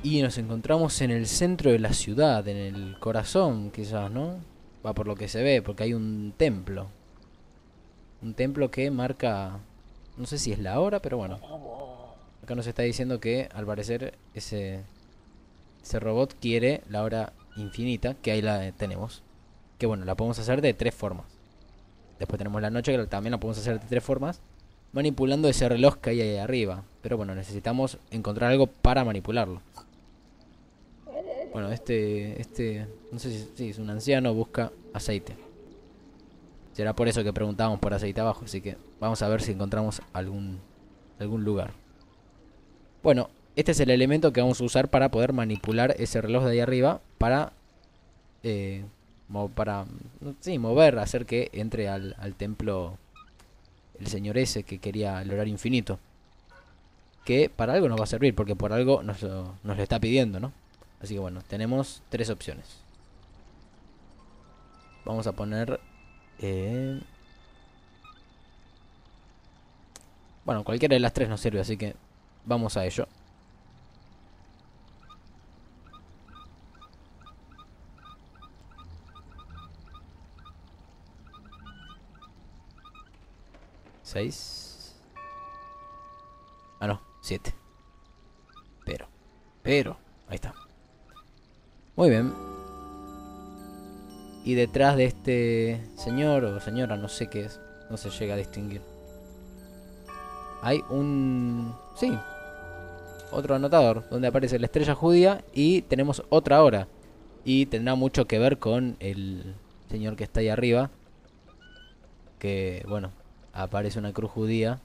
Y nos encontramos en el centro de la ciudad, en el corazón quizás, ¿no? Va por lo que se ve, porque hay un templo. Un templo que marca, no sé si es la hora, pero bueno. Acá nos está diciendo que al parecer ese robot quiere la hora infinita, que ahí la tenemos. Que bueno, la podemos hacer de tres formas. Después tenemos la noche, que también la podemos hacer de tres formas, manipulando ese reloj que hay ahí arriba. Pero bueno, necesitamos encontrar algo para manipularlo. Bueno, no sé si es un anciano, busca aceite. Será por eso que preguntábamos por aceite abajo, así que vamos a ver si encontramos algún lugar. Bueno, este es el elemento que vamos a usar para poder manipular ese reloj de ahí arriba eh, para sí, mover, hacer que entre al templo el señor ese que quería el horario infinito. Que para algo nos va a servir, porque por algo nos lo está pidiendo, ¿no? Así que bueno, tenemos tres opciones. Vamos a poner... eh, bueno, cualquiera de las tres nos sirve, así que vamos a ello. Seis. Ah, no, siete. Pero, pero, ahí está. Muy bien. Y detrás de este señor o señora, no sé qué es, no se llega a distinguir. Hay un... Sí, otro anotador, donde aparece la estrella judía y tenemos otra hora. Y tendrá mucho que ver con el señor que está ahí arriba. Que, bueno, aparece una cruz judía.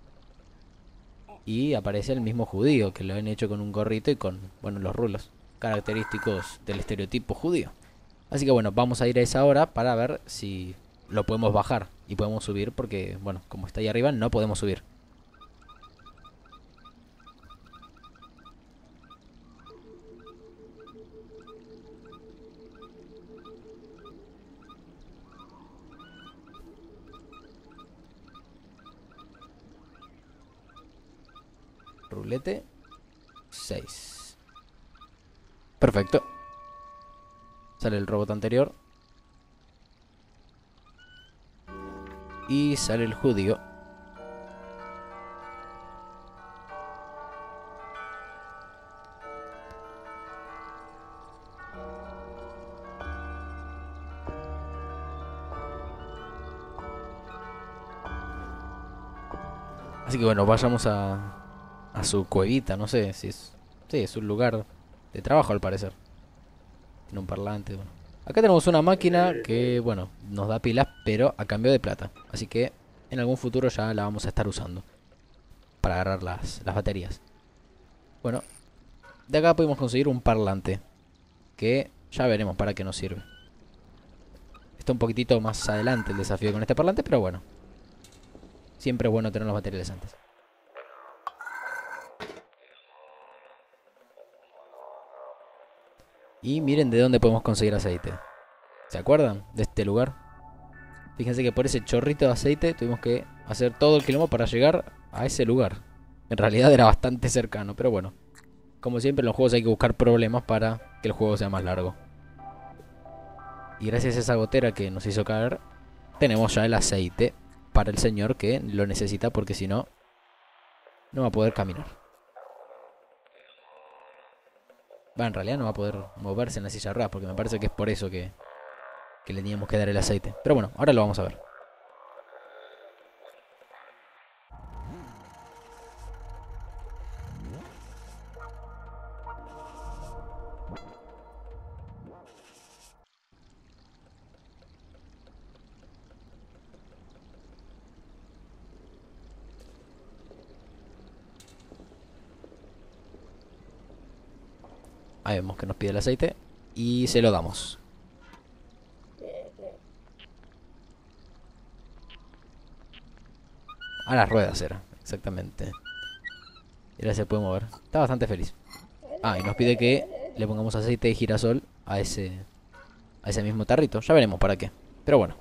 Y aparece el mismo judío, que lo han hecho con un gorrito y con, bueno, los rulos característicos del estereotipo judío. Así que bueno, vamos a ir a esa hora para ver si lo podemos bajar y podemos subir, porque, bueno, como está ahí arriba, no podemos subir. Rulete 6. Perfecto. Sale el robot anterior. Y sale el judío. Así que bueno, vayamos a su cuevita, no sé si es... Sí, es un lugar de trabajo al parecer. Tiene un parlante, bueno. Acá tenemos una máquina que, bueno, nos da pilas, pero a cambio de plata. Así que en algún futuro ya la vamos a estar usando para agarrar las baterías. Bueno, de acá podemos conseguir un parlante, que ya veremos para qué nos sirve. Está un poquitito más adelante el desafío con este parlante, pero bueno, siempre es bueno tener los materiales antes. Y miren de dónde podemos conseguir aceite. ¿Se acuerdan de este lugar? Fíjense que por ese chorrito de aceite tuvimos que hacer todo el kilómetro para llegar a ese lugar. En realidad era bastante cercano, pero bueno. Como siempre en los juegos hay que buscar problemas para que el juego sea más largo. Y gracias a esa gotera que nos hizo caer, tenemos ya el aceite para el señor que lo necesita, porque si no, no va a poder caminar. Va, en realidad no va a poder moverse en la silla de ruedas, porque me parece que es por eso que le teníamos que dar el aceite. Pero bueno, ahora lo vamos a ver. Ahí vemos que nos pide el aceite y se lo damos. A las ruedas era, exactamente. Y ahora se puede mover. Está bastante feliz. Ah, y nos pide que le pongamos aceite de girasol a ese mismo tarrito. Ya veremos para qué. Pero bueno.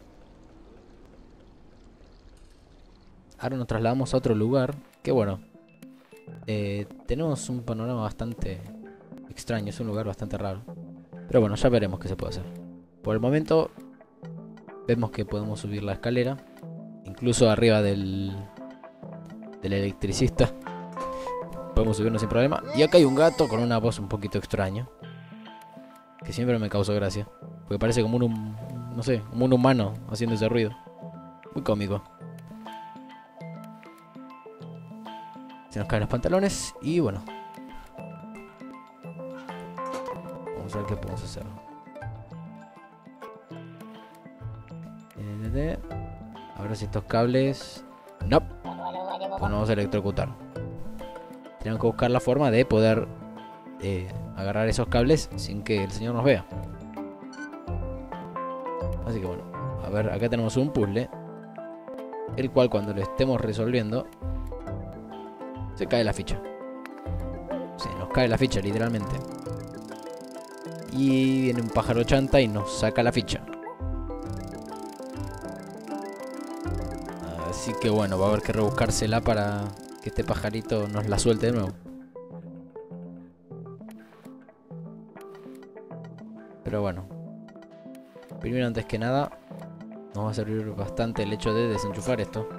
Ahora nos trasladamos a otro lugar. Que bueno. Tenemos un panorama bastante extraño, es un lugar bastante raro. Pero bueno, ya veremos qué se puede hacer. Por el momento vemos que podemos subir la escalera, incluso arriba del electricista. Podemos subirnos sin problema. Y acá hay un gato con una voz un poquito extraña, que siempre me causó gracia, porque parece como no sé, como un humano haciendo ese ruido. Muy cómico. Se nos caen los pantalones y bueno. Vamos a ver qué podemos hacer. A ver si estos cables... No. Pues nos vamos a electrocutar. Tenemos que buscar la forma de poder agarrar esos cables sin que el señor nos vea. Así que bueno. A ver, acá tenemos un puzzle, el cual cuando lo estemos resolviendo se cae la ficha. Se nos cae la ficha literalmente. Y viene un pájaro chanta y nos saca la ficha. Así que bueno, va a haber que rebuscársela para que este pajarito nos la suelte de nuevo. Pero bueno, primero, antes que nada, nos va a servir bastante el hecho de desenchufar esto.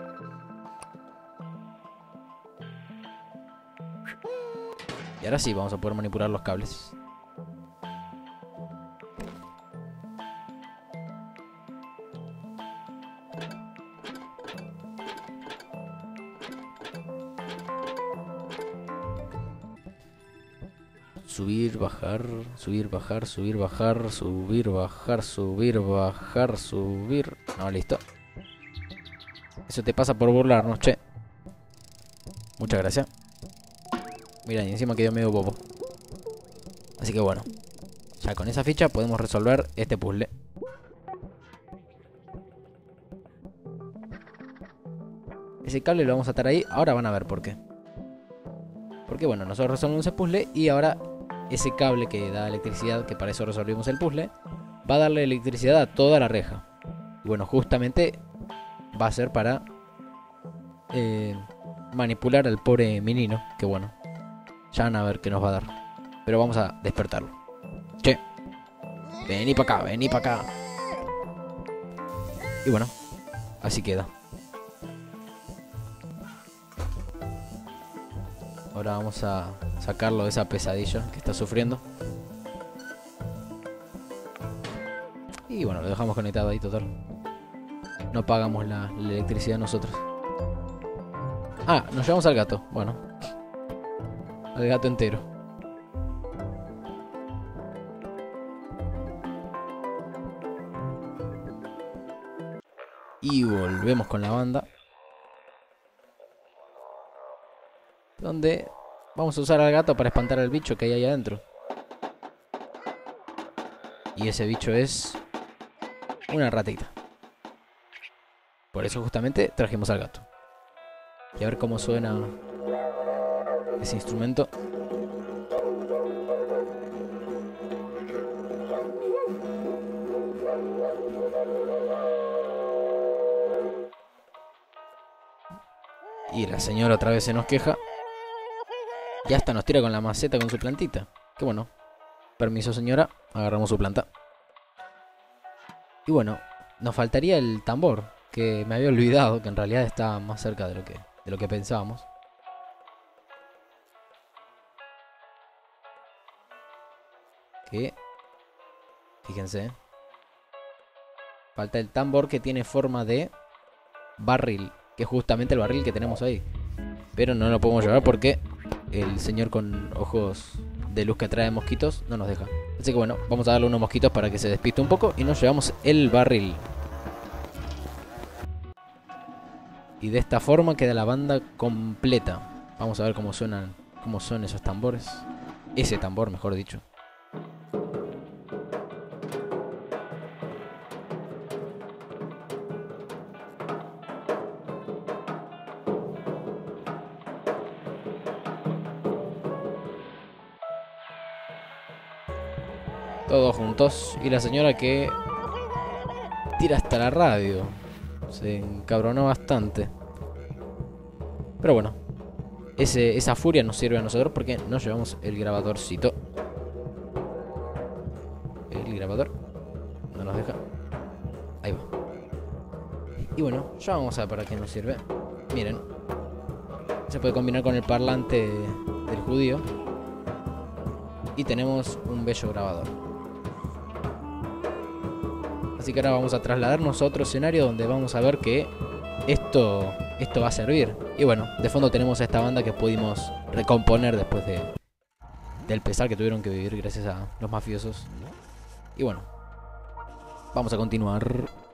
Y ahora sí vamos a poder manipular los cables. Subir, bajar, subir, bajar, subir, bajar, subir, bajar, subir, bajar, subir. No, listo. Eso te pasa por burlarnos, che. Muchas gracias. Mira, y encima quedó medio bobo. Así que bueno, ya con esa ficha podemos resolver este puzzle. Ese cable lo vamos a atar ahí. Ahora van a ver por qué. Porque bueno, nosotros resolvemos ese puzzle y ahora ese cable que da electricidad, que para eso resolvimos el puzzle, va a darle electricidad a toda la reja. Y bueno, justamente va a ser para manipular al pobre menino. Que bueno, ya van a ver qué nos va a dar. Pero vamos a despertarlo. Che, vení para acá, vení para acá. Y bueno, así queda. Ahora vamos a sacarlo de esa pesadilla que está sufriendo. Y bueno, lo dejamos conectado ahí, total. No pagamos la electricidad nosotros. Ah, nos llevamos al gato. Bueno, al gato entero. Y volvemos con la banda, donde vamos a usar al gato para espantar al bicho que hay ahí adentro. Y ese bicho es una ratita. Por eso justamente trajimos al gato. Y a ver cómo suena ese instrumento. Y la señora otra vez se nos queja. Y hasta nos tira con la maceta con su plantita. Que bueno. Permiso, señora. Agarramos su planta. Y bueno, nos faltaría el tambor, que me había olvidado, que en realidad está más cerca de lo que pensábamos. Que, fíjense, falta el tambor, que tiene forma de barril, que es justamente el barril que tenemos ahí. Pero no lo podemos llevar porque el señor con ojos de luz que atrae mosquitos no nos deja. Así que bueno, vamos a darle unos mosquitos para que se despiste un poco y nos llevamos el barril. Y de esta forma queda la banda completa. Vamos a ver cómo suenan, cómo son esos tambores. Ese tambor, mejor dicho. Todos juntos. Y la señora que tira hasta la radio. Se encabronó bastante. Pero bueno, esa furia nos sirve a nosotros porque nos llevamos el grabadorcito. El grabador no nos deja. Ahí va. Y bueno, ya vamos a ver para qué nos sirve. Miren, se puede combinar con el parlante del judío. Y tenemos un bello grabador. Así que ahora vamos a trasladarnos a otro escenario donde vamos a ver que esto va a servir. Y bueno, de fondo tenemos a esta banda que pudimos recomponer después del pesar que tuvieron que vivir gracias a los mafiosos. Y bueno, vamos a continuar.